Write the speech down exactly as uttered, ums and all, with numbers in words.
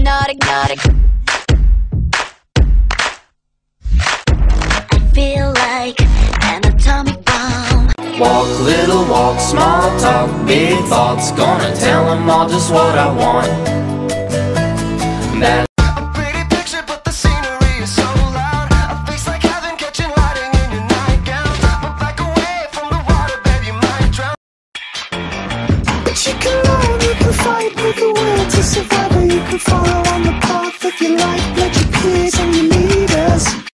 naughty, naughty. I feel like an atomic bomb. Walk, little walk, small talk, big thoughts. Gonna tell them all just what I want. That A pretty picture, but the scenery is so loud. A face like heaven catching lighting in your nightgown. But back away from the water, babe, you might drown. But you can learn, you can fight with the will to survive, or you can follow on the path of your life. Let your peers and your leaders